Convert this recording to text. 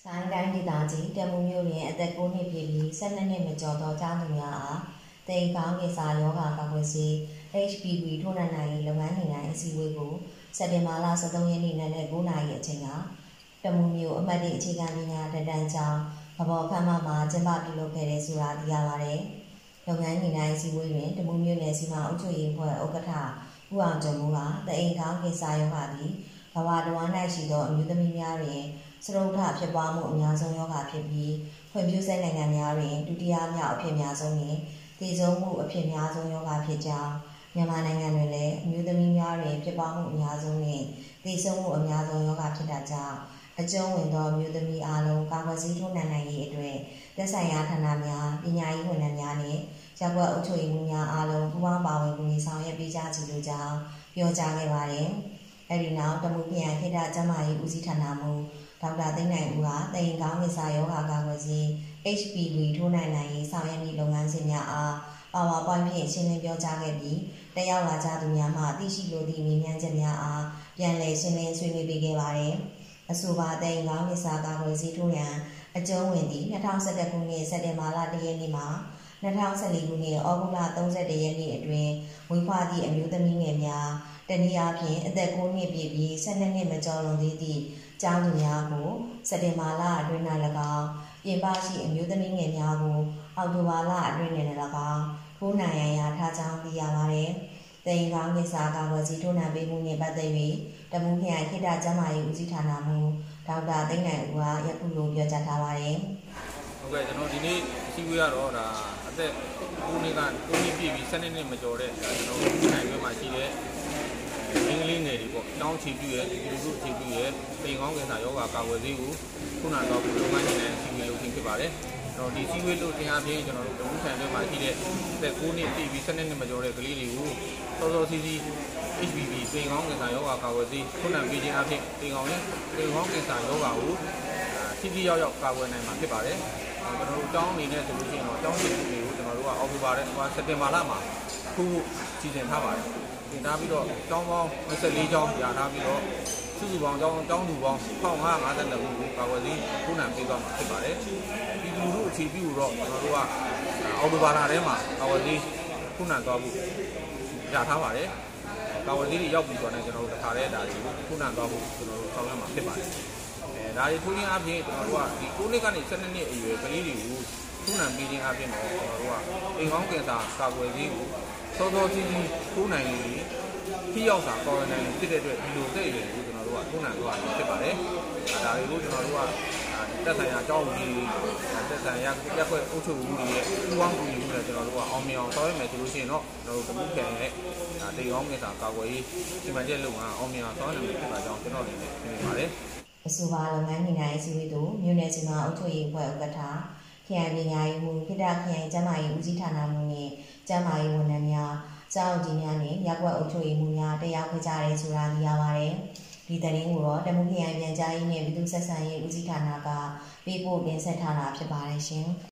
ဆိုင်းတိုင်းဒေသကြီးတမူမြို့နယ်အသက်9နှစ်ပြည့်ပြီး12နှစ်မကျော်သောကျောင်းသူများအားတိမ်ကောင်းကိစ္စယောဂကာကွယ်ဆေး HPV ထိုးနှံနိုင်ရေးလုပ်ငန်းညှိနှိုင်းအစည်းအဝေးကိုစက်တင်ဘာလ13ရက်နေ့နံနက်9:00 နာရီအချိန်ကတမူမြို့အမှတ်1အခြေခံပညာတန်းကျောင်းကဘော်ခမ်းမမှာကျင်းပပြုလုပ်ခဲ့တဲ့ဆိုတာသိရပါတယ်။လုပ်ငန်းညှိနှိုင်းအစည်းအဝေးတွင်တမူမြို့နယ်စီမံအုပ်ချုပ်ရေးအဖွဲ့ဥက္ကဋ္ဌဦးအောင်ကျော်မိုးကတိမ်ကောင်းကိစ္စယောဂသည်ကမ္ဘာတဝန်း၌ရှိသောအမျိုးသမီးများတွင်စရုပ်ထဖြစ်ပွားမှုအများဆုံးယောဂဖြစ်ပြီးဖွံ့ဖြိုးဆဲနိုင်ငံများတွင်ဒုတိယမြောက်အဖြစ်အများဆုံးနှင့်တည်ဆုံမှုအဖြစ်အများဆုံးယောဂဖြစ်ကြောင်းမြန်မာနိုင်ငံတွင်လည်းအမျိုးသမီးများတွင်ဖြစ်ပွားမှုအများဆုံးနှင့်တည်ဆုံမှုအများဆုံးယောဂဖြစ်တာကြောင့်အကျုံးဝင်သောအမျိုးသမီးအားလုံးကာကွယ်ဆေးထိုးနှံနိုင်ရေးအတွက်သက်ဆိုင်ရာဌာနများပညာရေးဝန်ထမ်းများနှင့်ရပ်ကွက်အုပ်ချုပ်ရေးမှူးများအားလုံးပူးပေါင်းပါဝင်ကူညီဆောင်ရွက်ပေးကြချီလိုကြောင်းပြောကြားခဲ့ပါတယ်။အဲဒီနောက်တမူခရိုင်ခေတ္တကျန်းမာရေးဦးစီးဌာနမှဒေါက်တာသိန်းနိုင်ဦးကတိမ်ကောင်းကိစ္စယောဂကာကွယ်ဆေး HPV ထိုးနှံနိုင်ရေးဆောင်ရွက်မည့်လုပ်ငန်းစဉ်များအားPowerPoint ဖြင့်ရှင်းလင်းပြောကြားခဲ့ပြီးတက်ရောက်လာကြသူများမှသိရှိလိုသည့်မေးမြန်းချက်များအားပြန်လည်ရှင်းလင်းဆွေးနွေးပေးခဲ့ပါတယ်။အဆိုပါတိမ်ကောင်းကိစ္စကာကွယ်ဆေးထိုးရန်အကျုံးဝင်သည့်2011ခုနှစ်စက်တင်ဘာလ1ရက်နေ့မှ2014ခုနှစ်ဩဂုတ်လ31ရက်နေ့အတွင်းမွေးဖွားသည့်အမျိုးသမီးငယ်များတနည်းအားဖြင့်အသက်9နှစ်ပြည့်ပြီး12နှစ်မကျော်လွန်သေးသည့်ကျောင်းသူများကိုစက်တင်ဘာလအတွင်း၌၎င်းပြင်ပရှိအမျိုးသမီးငယ်များကိုအောက်တိုဘာလအတွင်း၌၎င်းထိုးနှံရန်ရထားကြောင်းသိရပါတယ်။တိမ်ကောင်းကိစ္စကာကွယ်ဆေးထိုးနှံပေးမှုနှင့်ပတ်သက်၍တမူခရိုင်ခေတ္တကျန်းမာရေးဦးစီးဌာနမှဒေါက်တာသိန်းနိုင်ဦးကယခုလိုပြောကြားထားပါတယ်။ဟုတ်ကဲ့ကျွန်တော်ဒီနေ့အစည်းအဝေးကတော့ဒါအသက်9နှစ်ပြည့်ပြီး12နှစ်မကျော်တဲ့ကျွန်တော်နိုင်ငံမှာရှိတဲ့အင်္ဂလိပ်ငယ်တွေပေါ့တောင်းချီပြည့်ရဲ့ဒီလိုချီပြည့်ရဲ့တိမ်ကောင်းကိစ္စယောဂကာကွယ်ဆေးကိုခုနကတော့လုပ်ငန်းရှင်နဲ့အစည်းအဝေးလုပ်ခြင်းဖြစ်ပါတယ်။တော့ဒီစီဝေးလို့တင်အားဖြင့်ကျွန်တော်တို့တမူဆိုင်တွေမှာရှိတဲ့အသက်9နှစ်ပြည့်ပြီး12နှစ်မကျော်တဲ့ကလေးတွေကိုစောစောစီးစီး HPV တိမ်ကောင်းကိစ္စယောဂကာကွယ်ဆေးခုနပေးခြင်းအပြင်တိမ်ကောင်းကိစ္စယောဂကိုထိရောက်ကာကွယ်နိုင်မှာဖြစ်ပါတယ်။ကျွန်တော်တို့တောင်းအနေနဲ့ဆိုလို့ရှိရင်တော့တောင်းစီတွေကိုကျွန်တော်တို့ကအောက်တိုဘာနဲ့စက်တင်ဘာလမှာခုစီစဉ်ထားပါတယ်။တင်ထားပြီးတော့တောင်းပေါင်း24ကျောင်းပြထားပြီးတော့စုစုပေါင်းတောင်းသူပေါင်း1552ခုကိုကာကွယ်ဆေးခုနပေးသွားမှာဖြစ်ပါတယ်။ဒီလူတို့အခြေပြုတော့ကျွန်တော်တို့ကအောက်တိုဘာလထဲမှာကာကွယ်ဆေးခုနသွားဖို့ရထားပါတယ်။ကာကွယ်ဆေးတွေရောက်ပြီးတော့လည်းကျွန်တော်တို့တခါတည်းဒါတွေကိုခုနသွားဖို့ကျွန်တော်တို့ဆောင်ရွက်မှာဖြစ်ပါတယ်။ဒါတွေထိုးခြင်းအပြင်ကျွန်တော်တို့ကဒီ9နှစ်ကနေ12နှစ်အရွယ်ကလေးတွေကိုထိုးနှံပေးခြင်းအပြင်တော့ကျွန်တော်တို့ကအိမ်ကောင်းကင်ဆာကာကွယ်ဆေးကိုစောစောစီးစီးထိုးနိုင်ပြီးထိရောက်စွာကာကွယ်နိုင်ဖြစ်တဲ့အတွက်ဒီလိုတဲ့ရွယ်ကိုကျွန်တော်တို့ကထိုးနှံသွားတာဖြစ်ပါတယ်။ဒါတွေကိုကျွန်တော်တို့ကတက်ဆိုင်ရာအကြောင်းကြီးတက်ဆိုင်ရာရက်ွက်အုပ်ချုပ်မှုတွေရဲ့ပူးပေါင်းကူညီမှုနဲ့ကျွန်တော်တို့ကအောင်မြင်အောင်ဆောင်ရွက်မယ်ဆိုလို့ရှိရင်တော့ကျွန်တော်တို့တမူခရိုင်ရဲ့တိမ်ကောင်းကင်ဆာကာကွယ်ရေးစီမံချက်လုပ်ငန်းအောင်မြင်အောင်ဆောင်ရွက်နိုင်မှာဖြစ်ပါကြောင်းကျွန်တော်အနေနဲ့ထင်မိပါတယ်။အဆိုပါလုပ်ငန်းညှိနှိုင်းအစည်းအဝေးသို့မြို့နယ်စီမံအုပ်ချုပ်ရေးအဖွဲ့ဥက္ကဋ္ဌခရိုင်ပညာရေးမှူးခေတ္တခရိုင်ကျန်းမာရေးဦးစီးဌာနမှနှင့်ကျန်းမာရေးဝန်ထမ်းများကျောင်းကြီးများနှင့်ရပ်ကွက်အုပ်ချုပ်ရေးမှူးများတက်ရောက်ခဲ့ကြတယ်ဆိုတာသိရပါတယ်။ဒီသတင်းကိုတော့တမူခရိုင်ပြန်ကြားရေးနှင့်ပြည်သူ့ဆက်ဆံရေးဦးစီးဌာနကပေးပို့တင်ဆက်ထားတာဖြစ်ပါတယ်ရှင်။